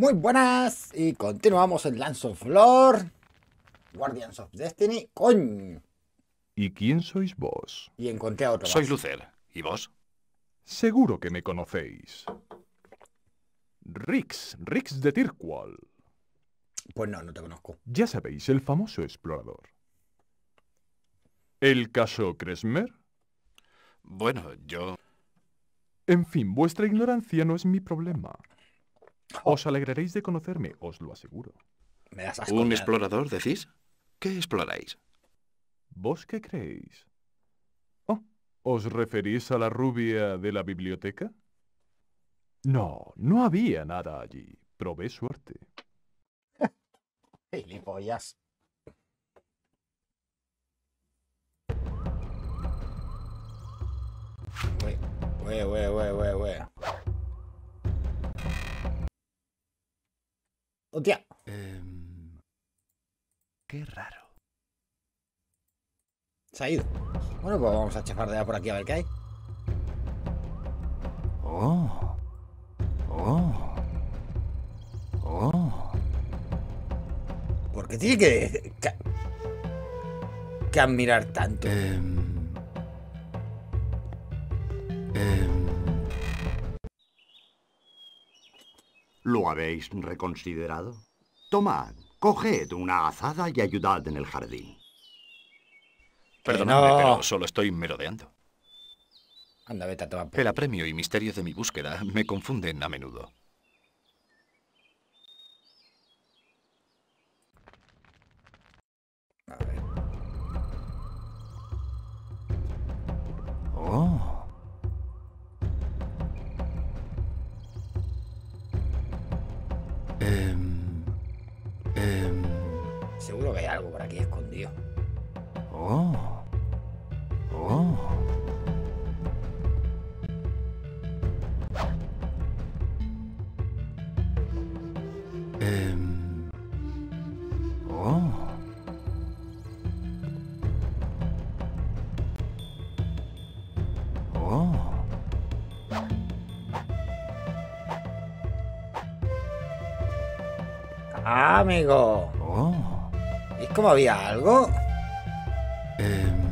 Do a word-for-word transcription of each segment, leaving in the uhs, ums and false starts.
Muy buenas y continuamos en Lands of Lore, Guardians of Destiny. ¡Coño! ¿Y quién sois vos? Y encontré a otro Soy más. Lucer. ¿Y vos? Seguro que me conocéis. Rix, Rix de Tirkwall. Pues no, no te conozco. Ya sabéis, el famoso explorador. ¿El caso Kresmer? Bueno, yo... En fin, vuestra ignorancia no es mi problema. Os alegraréis de conocerme, os lo aseguro. Me das asco. ¿Un ya. explorador, decís? ¿Qué exploráis? ¿Vos qué creéis? Oh, ¿os referís a la rubia de la biblioteca? No, no había nada allí. Probé suerte. Gilipollas. Ué, ué, ué, ué, ué, ué. ¡Hostia! Em, qué raro. Se ha ido. Bueno, pues vamos a chafardear por aquí a ver qué hay. Oh. Oh. Oh. ¿Por qué tiene que, que, que admirar tanto? Em, em, ¿Lo habéis reconsiderado? Tomad, coged una azada y ayudad en el jardín. Perdonadme, no. pero solo estoy merodeando. Anda, vete a tomar por El culo. apremio y misterio de mi búsqueda me confunden a menudo. A ver. Oh. Em, em, Seguro que hay algo por aquí escondido. oh. Oh. Em, oh. Oh. ¡Ah, amigo! Oh. ¿Es como había algo? Em,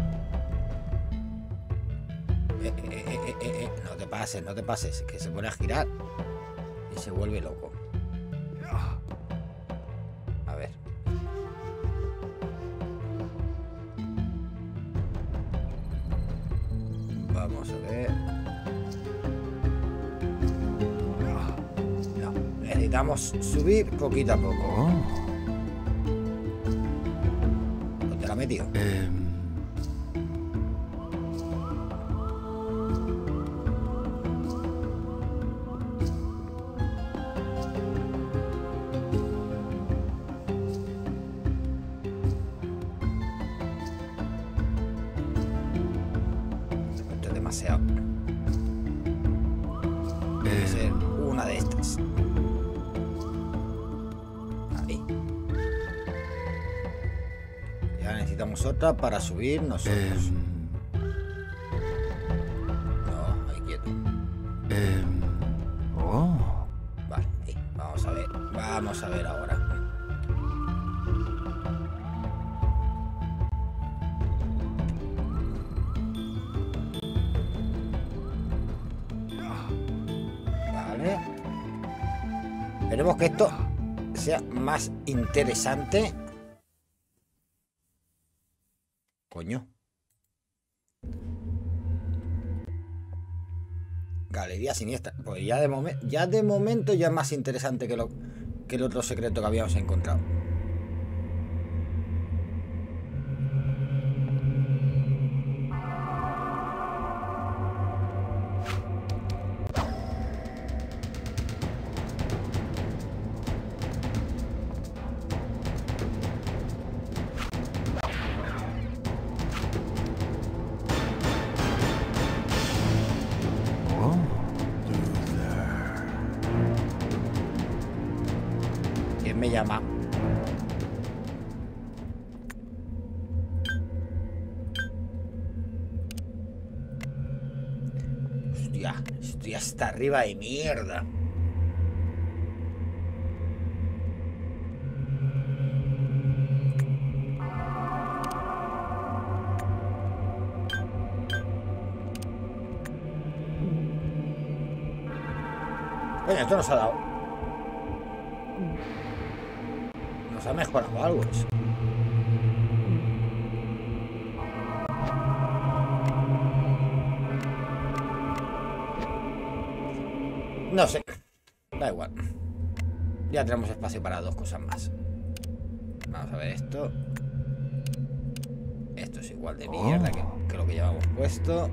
Eh, eh, eh, eh, eh, eh, No te pases, no te pases, que se pone a girar y se vuelve loco. A ver. Vamos a ver. No, necesitamos subir poquito a poco. oh. ¿Dónde la ha metido? Em, Esto es demasiado. Debe ser una de estas. Ahí. Ya necesitamos otra para subir nosotros. em, No, ahí quieto. em, oh. Vale, ahí. Vamos a ver. Vamos a ver ahora. Vale. Esperemos que esto sea más interesante. Coño. Galería siniestra. Pues ya de, momen- ya de momento ya es más interesante que, lo, que el otro secreto que habíamos encontrado. Oh. ¿Quién me llama? Hostia, estoy hasta arriba de mierda. Oye, esto nos ha dado. Nos ha mejorado algo eso. No sé. Da igual. Ya tenemos espacio para dos cosas más. Vamos a ver esto. Esto es igual de mierda que, que lo que llevamos puesto.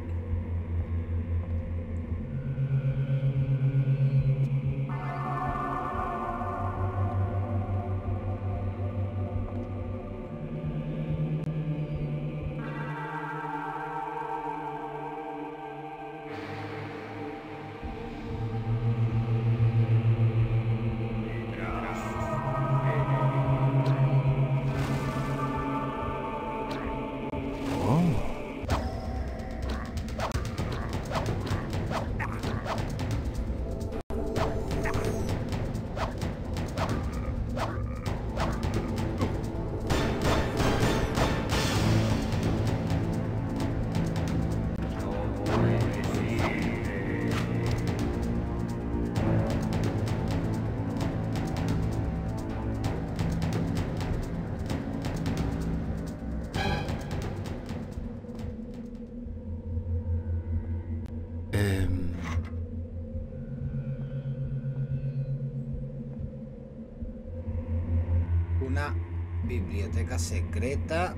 Una biblioteca secreta.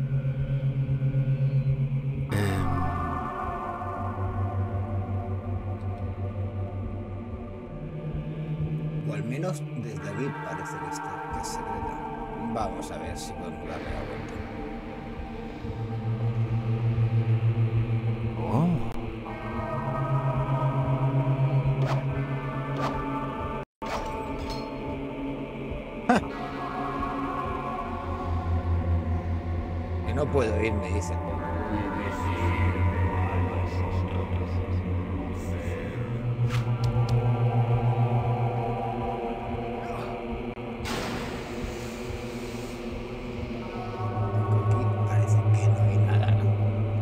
O al menos desde aquí parece que, está, que es secreta. Vamos a ver si podemos darle la vuelta. Que no puedo ir, me dicen. Aquí parece que no hay nada, ¿no?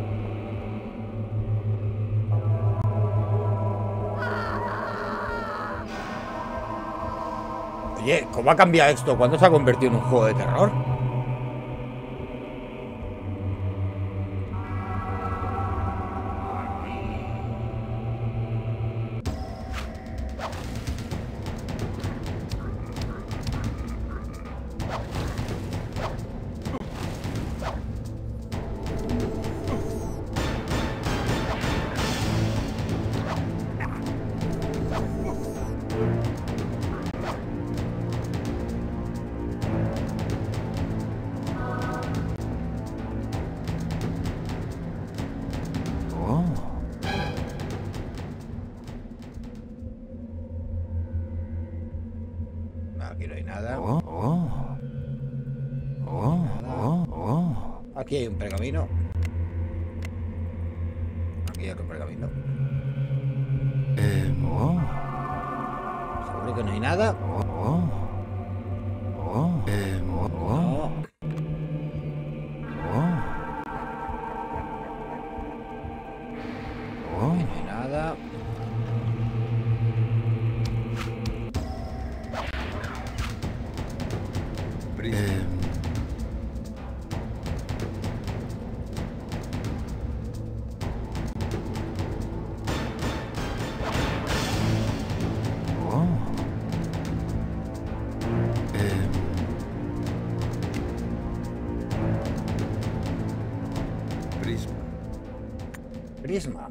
Oye, ¿cómo ha cambiado esto? ¿Cuándo se ha convertido en un juego de terror? Aquí no hay nada. Oh, oh. Oh, oh, oh. Aquí hay un pergamino. Aquí hay otro pergamino. Eh, oh, Seguro que no hay nada. oh, oh. Oh, eh, oh, oh, No. oh. Oh, Aquí no hay nada. eh, oh. Eh, Prisma. Prisma.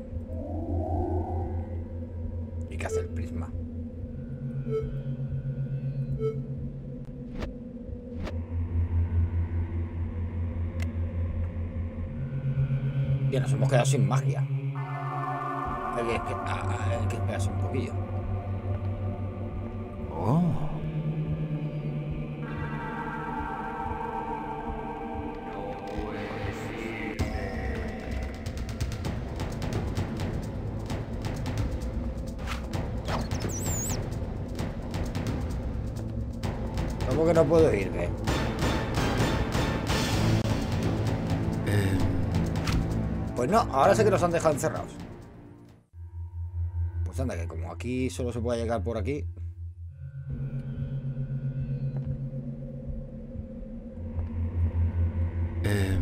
¿Y qué hace el prisma? Bien, nos hemos quedado sin magia. Hay que, que- ah, hay que esperarse un poquillo. oh. ¿Cómo que no puedo irme? Eh, Pues no, ahora sé que nos han dejado encerrados. Pues Pues anda, que como aquí solo se puede llegar por aquí. Eh...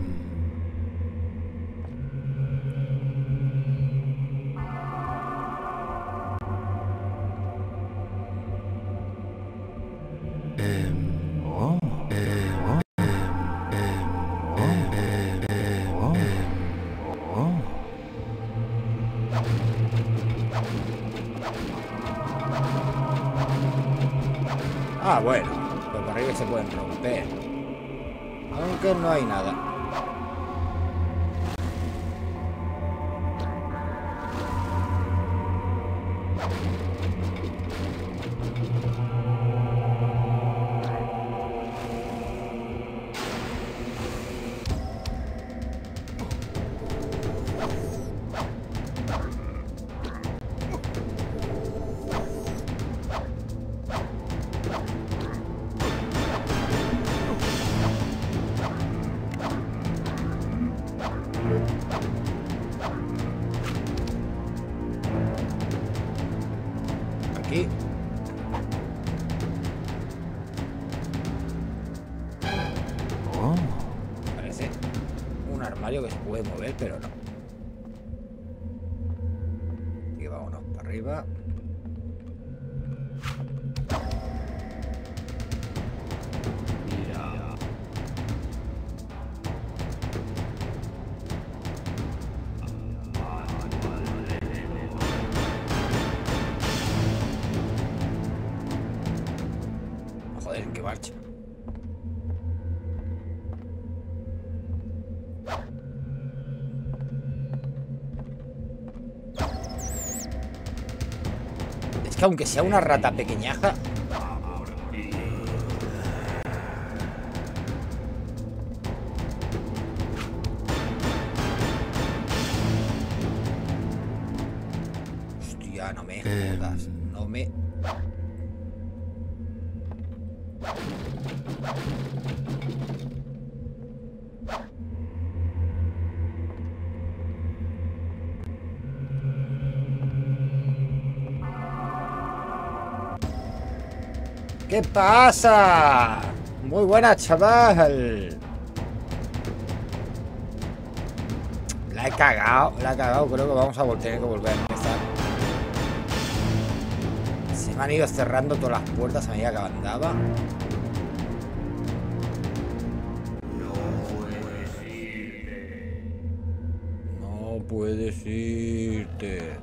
Ah, bueno, los barriles se pueden romper. Aunque no hay nada. Aquí. Oh. Parece un armario que se puede mover, pero no. Y vámonos para arriba. Joder, ¿en qué marcha? Es que aunque sea una rata pequeñaja... Hostia, no me jodas, no me... ¿Qué pasa? Muy buena, chaval. La he cagado, la he cagado. Creo que vamos a tener que volver a empezar. Se me han ido cerrando todas las puertas a medida que andaba. No puedes irte.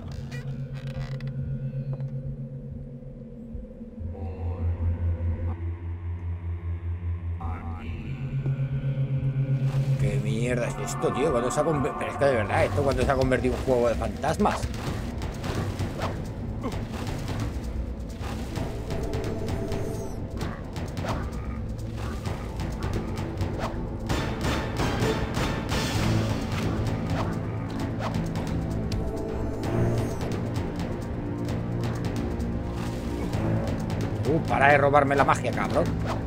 ¿Qué mierda es esto, tío? ¿Cuándo se ha convertido? Pero es que de verdad, ¿esto cuando se ha convertido en un juego de fantasmas? Uh, para de robarme la magia, cabrón.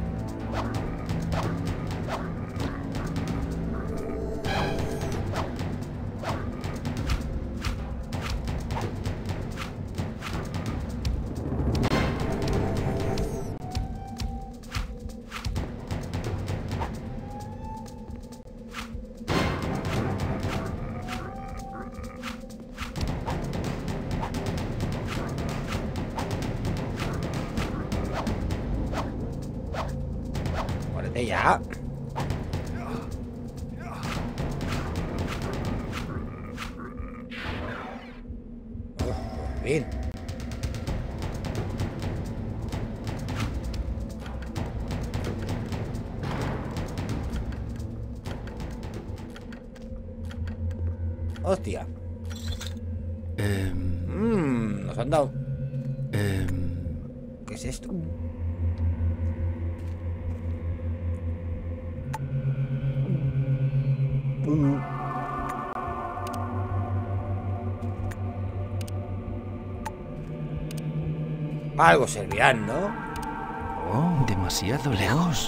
Muérete ya. Oh, por fin. Hostia. Eh, Mmm, nos han dado. eh, ¿Qué es esto? Algo servirán, ¿no? oh, demasiado lejos.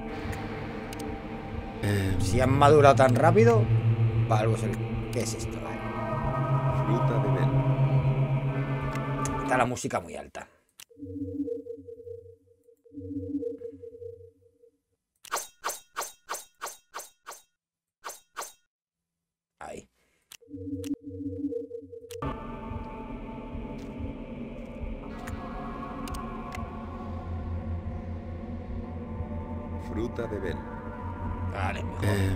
Eh, Si han madurado tan rápido, para algo servirá. ¿Qué es esto? Fruta de Bel. está la música muy alta. Ahí. Fruta de Bel. Vale, mejor. Eh,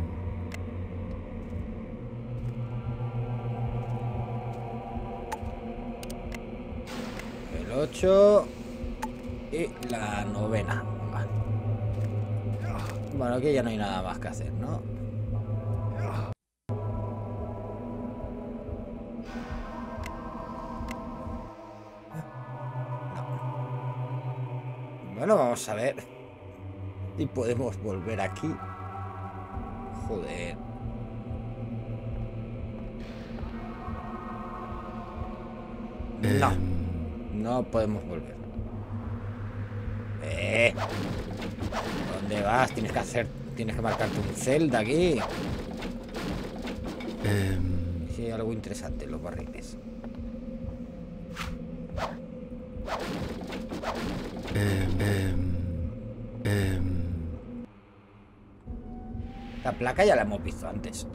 El ocho y la novena. Vale. Bueno, aquí ya no hay nada más que hacer, ¿no? No. Bueno, vamos a ver si podemos volver aquí. Joder. No. No podemos volver. Eh. ¿Dónde vas? Tienes que hacer. Tienes que marcarte un Zelda aquí. eh, Sí, hay algo interesante en los barriles. eh, eh, eh, La placa ya la hemos visto antes.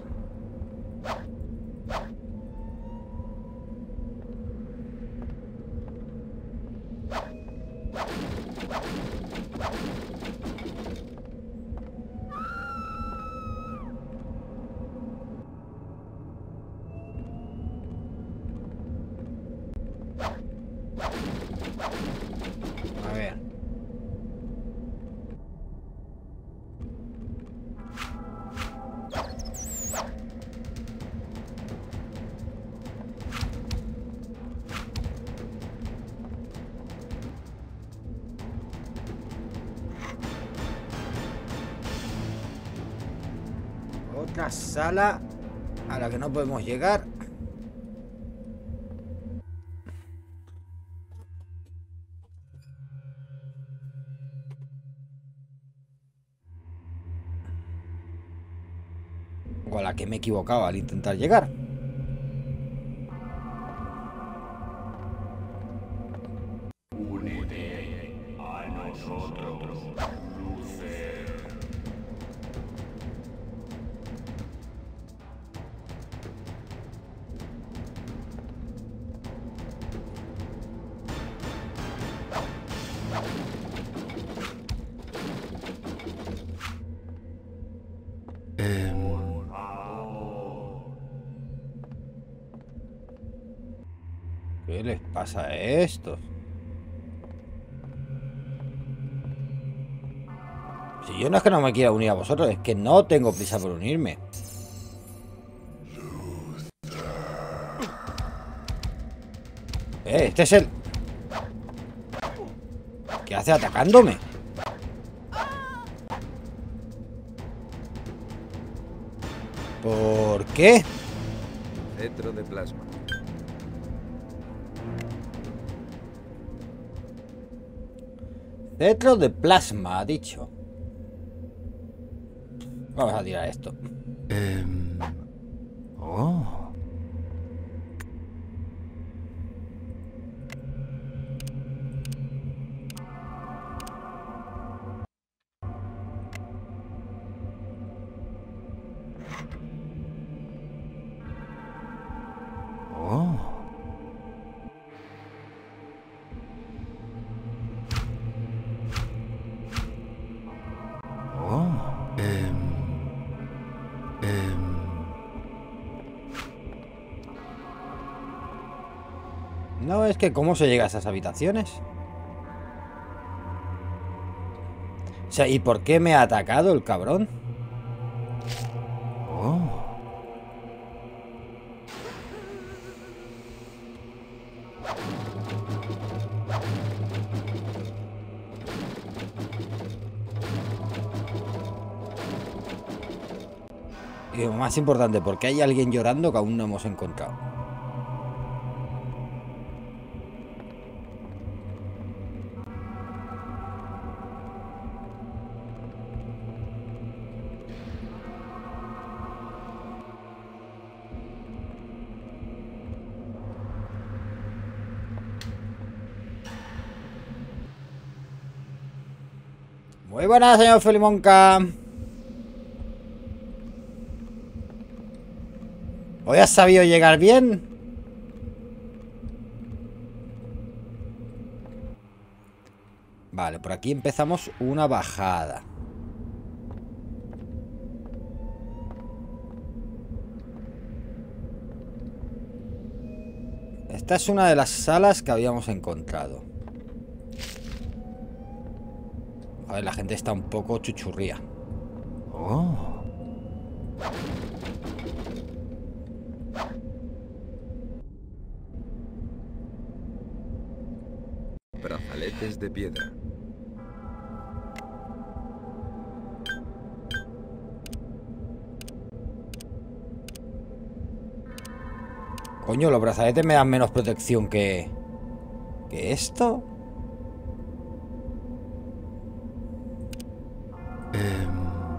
A ver. Otra sala a la que no podemos llegar. O a la que me he equivocado al intentar llegar. eh, ¿Qué les pasa a estos? Si yo no es que no me quiera unir a vosotros, es que no tengo prisa por unirme. Eh, este es el... ¿Qué hace atacándome? ¿Por qué? Cetro de plasma. Cetro de plasma, ha dicho. Vamos a tirar esto. eh, oh, oh, oh, eh, eh, No, es que ¿cómo se llega a esas habitaciones? O sea, ¿y por qué me ha atacado el cabrón? oh, Y lo más importante, ¿por qué hay alguien llorando que aún no hemos encontrado? Muy buenas, señor Felimonca. ¿Hoy has sabido llegar bien? Vale, por aquí empezamos una bajada. Esta es una de las salas que habíamos encontrado. A ver, la gente está un poco chuchurría. Oh. Brazaletes de piedra. Coño, los brazaletes me dan menos protección que... ¿Que esto? Em.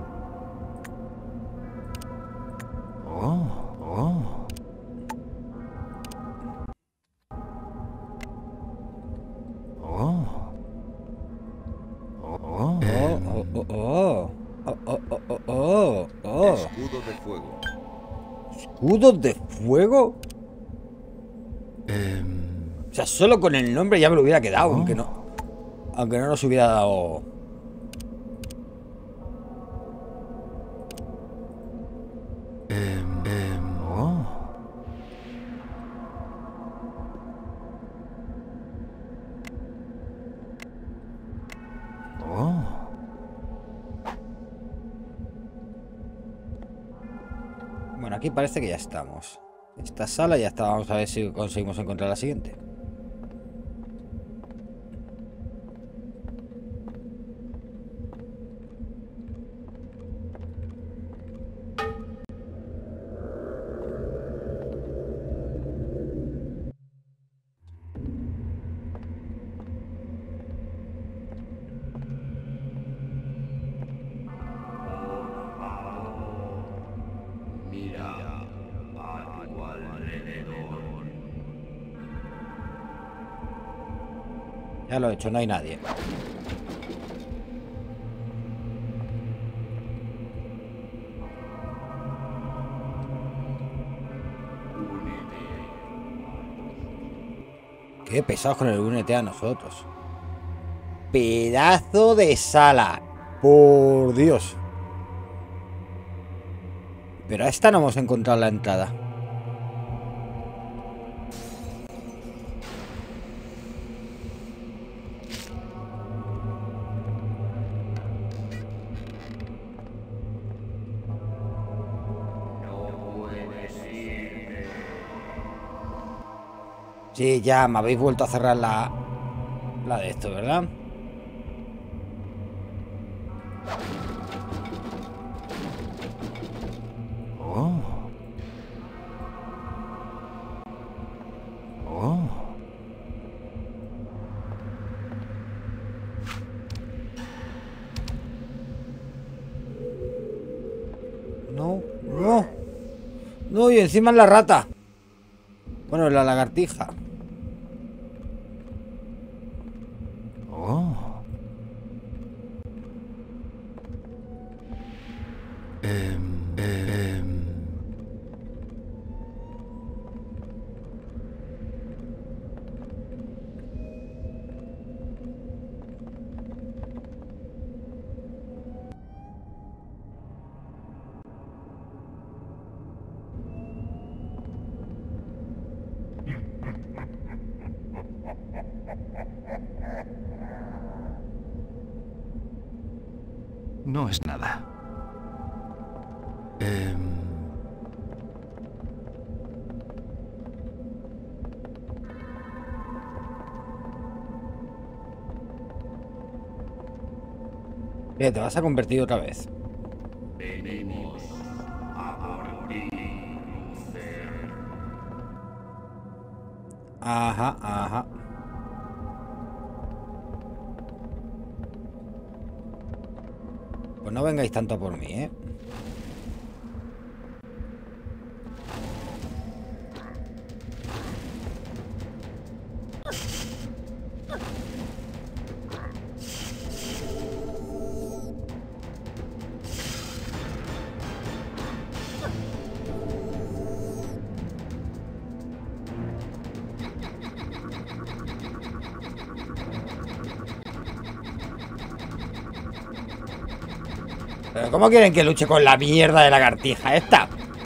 Oh, oh. Oh. Oh. Em. Oh, oh, oh, oh, oh, oh, oh, oh, oh. Escudo de fuego. ¿Escudos de fuego? Em. O sea, solo con el nombre ya me lo hubiera quedado, Oh. aunque no... Aunque no nos hubiera dado... Em. Em. Oh. Oh. Bueno, aquí parece que ya estamos. Esta sala ya está. Vamos a ver si conseguimos encontrar la siguiente. Ya lo he hecho, no hay nadie. Qué pesados con el únete a nosotros. Pedazo de sala. Por Dios. Pero a esta no hemos encontrado la entrada. Sí, ya me habéis vuelto a cerrar la... La de esto, ¿verdad? Oh. Oh. No, no. No, y encima es la rata. Bueno, la lagartija. Oh. Em. Em. No es nada. Em. Bien, te vas a convertir otra vez. Ajá, ajá. Pues no vengáis tanto por mí, ¿eh? ¿Pero cómo quieren que luche con la mierda de lagartija esta?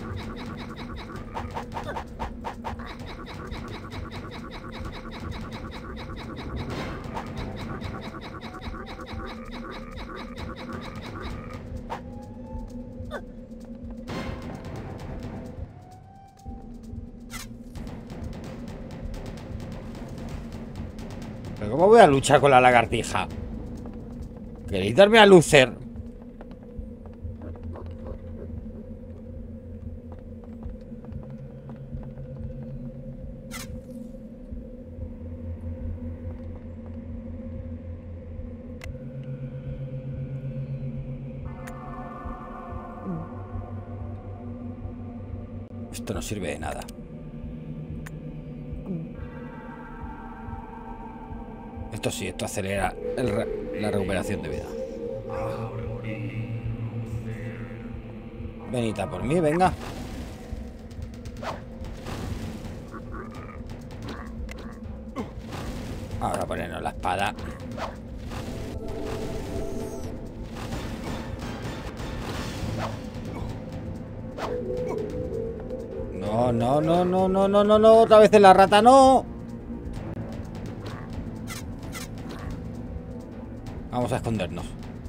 ¿Pero cómo voy a luchar con la lagartija? ¿Queréis darme a lucer? Esto no sirve de nada. Esto sí, esto acelera el re la recuperación de vida. Venita por mí, venga. Ahora ponernos la espada. No, no, no, no, no, no, no, no, otra vez en la rata, no. Vamos a escondernos.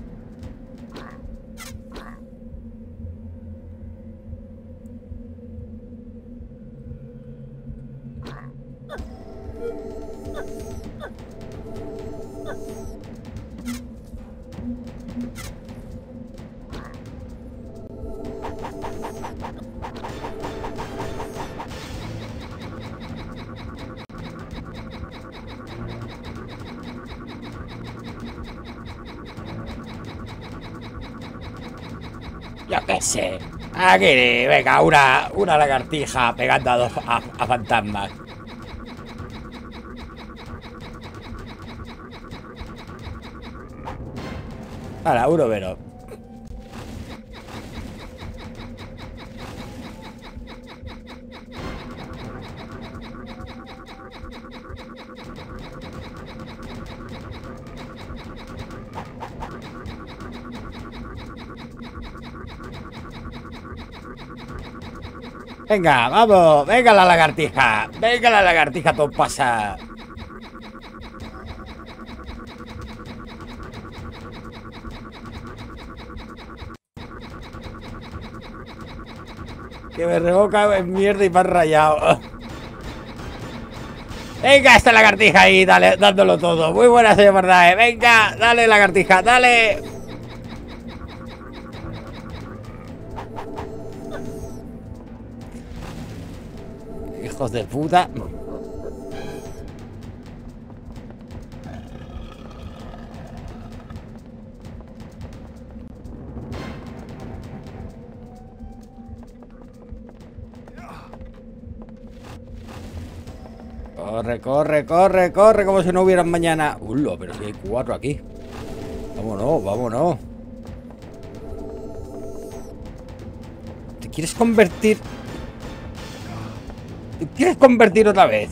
Yo qué sé. Aquí, venga, una, una lagartija pegando a dos a, a fantasmas. Ahora, uno menos. Venga, vamos, venga la lagartija. Venga la lagartija, todo pasa. Que me revoca en mierda y me han rayado. Venga, esta lagartija ahí, dale, dándolo todo. Muy buena, señor Bardae. Venga, dale, lagartija, dale. Hijos de puta. Corre, corre, corre, corre, como si no hubieran mañana. Ulo, pero si hay cuatro aquí. Vámonos, vámonos. ¿Te quieres convertir? ¿Te quieres convertir otra vez?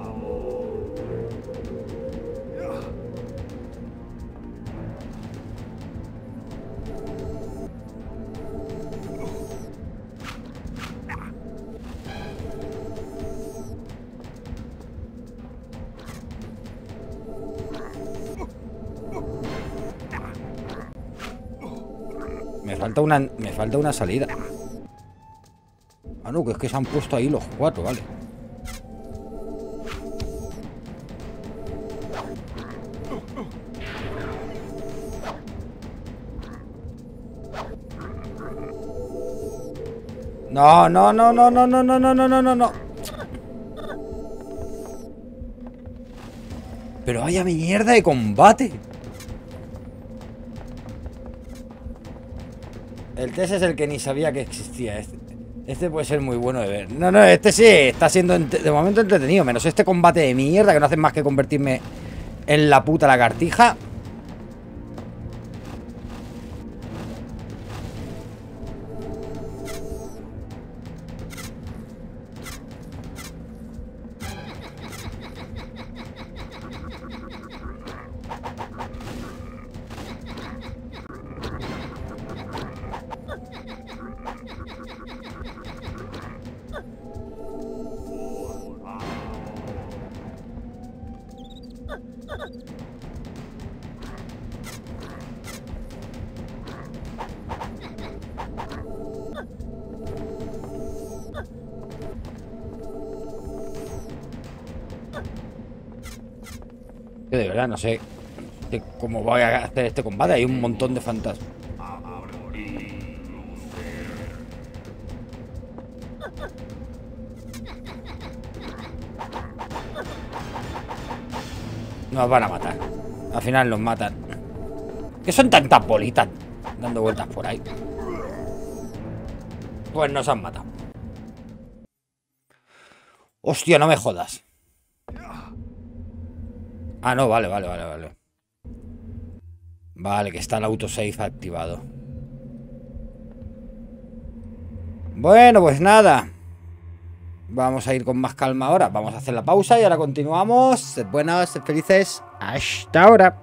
Me falta una, me falta una salida. Ah, no, que es que se han puesto ahí los cuatro, vale. No, no, no, no, no, no, no, no, no, no, no, no. Pero vaya mierda de combate. El T S es el que ni sabía que existía. Este, este puede ser muy bueno de ver. No, no, este sí está siendo de momento entretenido. Menos este combate de mierda que no hace más que convertirme en la puta lagartija. Que de verdad no sé de cómo voy a hacer este combate. Hay un montón de fantasmas. Nos van a matar. Al final nos matan. ¿Qué son tantas bolitas dando vueltas por ahí? Pues nos han matado. Hostia, no me jodas. Ah, no, vale, vale, vale, vale. Vale, que está el autosave activado. Bueno, pues nada. Vamos a ir con más calma ahora. Vamos a hacer la pausa y ahora continuamos. Sed buenas, sed felices. Hasta ahora.